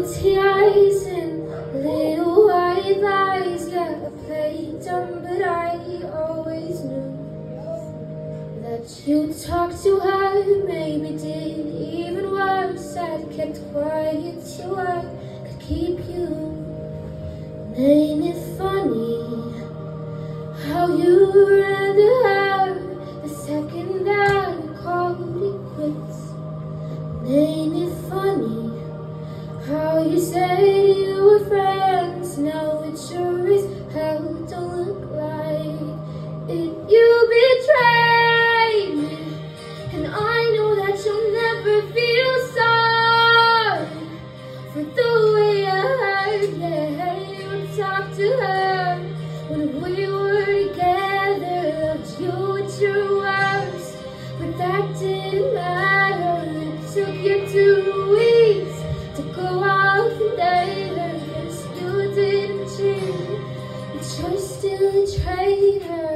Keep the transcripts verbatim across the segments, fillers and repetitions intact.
guilty eyes and little white lies. Yeah, I played dumb, but I always knew that you talked to her, maybe did even worse. I'd kept quiet so I could keep you. And ain't it funny how you ran to her the second that we called it quits? And ain't it funny how you said you were friends, now it sure as hell don't look like it. You betrayed me, and I know that you'll never feel sorry for the way I hurt. Yeah, you talked to her when we were together, loved you at your worst, but that didn't matter. It took you two weeks to go off and date her. Guess you didn't cheat, but you're still a traitor.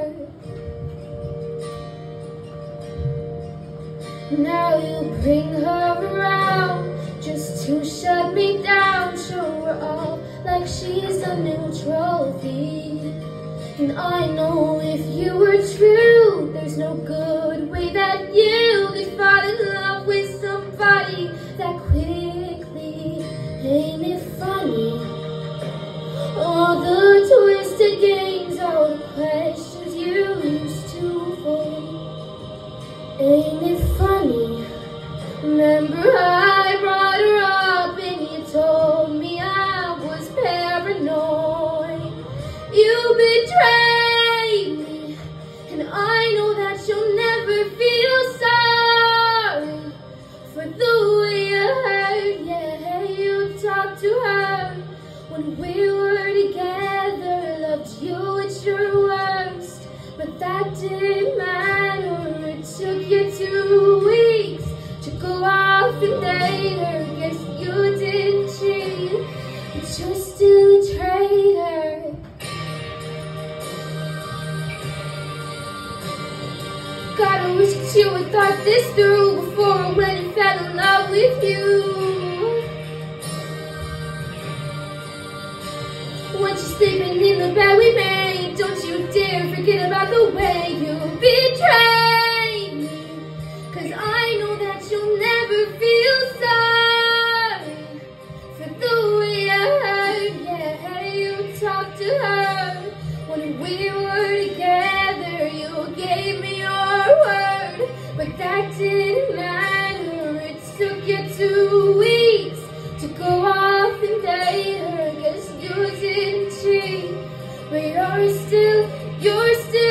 Now you bring her around just to shut me down. Show her off like she's a new trophy. And I know if you were true, there's no good way that you could fall in love with somebody that quickly. Ain't it funny? All the twisted games, all the questions you used to avoid. Ain't it funny? Remember I brought her up and you told me I was paranoid. You betrayed me, and I know that you'll never feel sorry for the way I hurt. Yeah, you talked to her when we were together, loved you at your worst, but that didn't matter. It took you two weeks to go off and date her. Guess you didn't cheat, but you're still a traitor. God, I wish that you had thought this through before I went and fell in love with you. Once you're sleeping in the bed we made, don't you dare forget about the way you betrayed me. Cause I know that you'll never feel sorry for the way I hurt. Yeah, you talked to her when we were together. You gave me your word, but that didn't matter. It took you two weeks to go off and date her. Guess you didn't cheat, but you're still, you're still